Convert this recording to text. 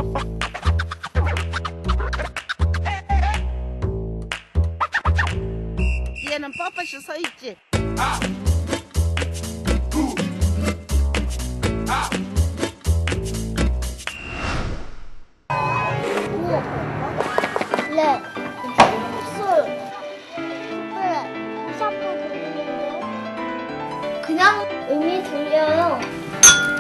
얘는 뻣뻣이 서 있지. 네. 그냥 음이 들려요.